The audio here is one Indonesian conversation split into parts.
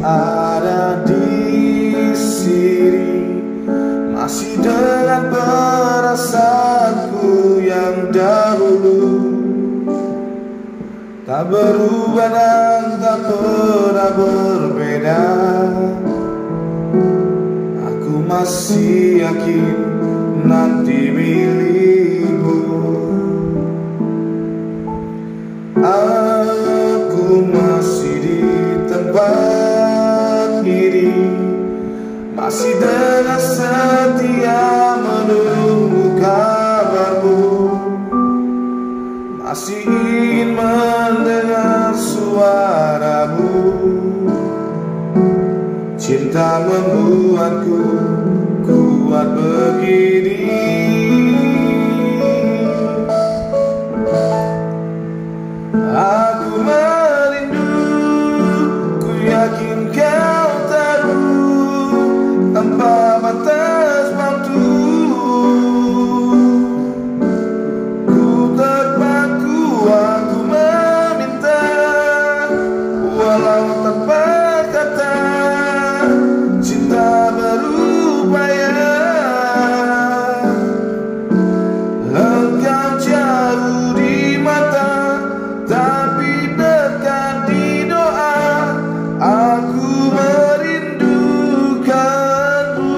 ada di sini, masih dengan perasaanku yang dahulu, tak berubah dan tak pernah berbeda. Aku masih yakin nanti milikmu. Aku masih di tempat ini, masih dengan setia menunggu kabarmu, masih ingin mendengar suaramu. Cinta membuatku kuat begini. Aku merindu, ku yakin kau tahu, tanpa batas waktu. Ku terpaku, aku meminta, walau tanpa kata. Cinta berupaya, engkau jauh di mata, tapi dekat di doa. Aku merindukanmu.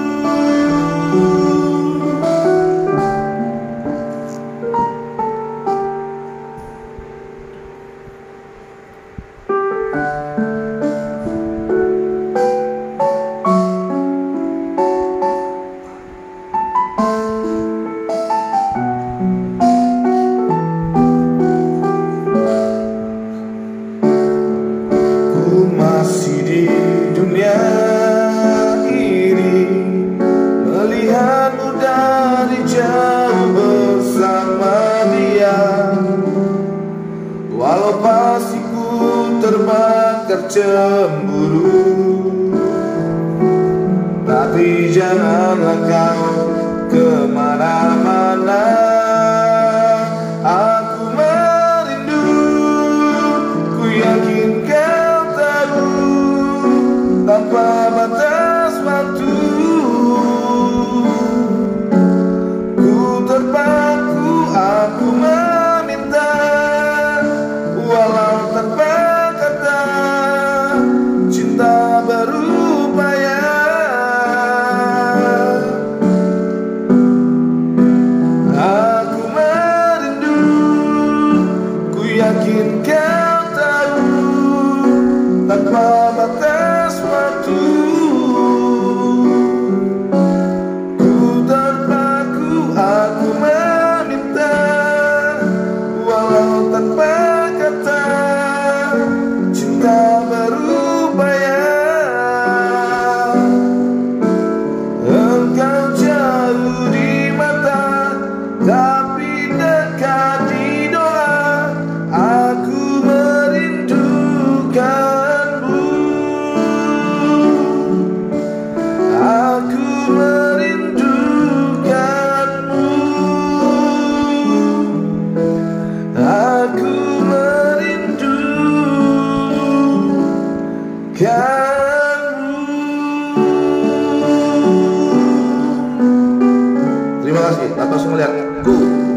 Masih di dunia ini, melihatmu dari jauh bersama dia. Walau pasti ku terbakar cemburu, tapi janganlah kau kemana-mana. Aku merindu, ku yakin kau tahu, tanpa batas waktu. Ku terpaku, aku meminta, walau tanpa kata. Cinta berupaya, aku merindu, ku yakin kau tahu, tanpa batas waktu. Ku terpaku, aku meminta, walau tanpa kata. Cinta berupaya, engkau jauh di mata, tapi dekat di doa. Aku merindukanmu. Aku merindukanmu. Aku merindukanmu. Terima kasih atas melihatku.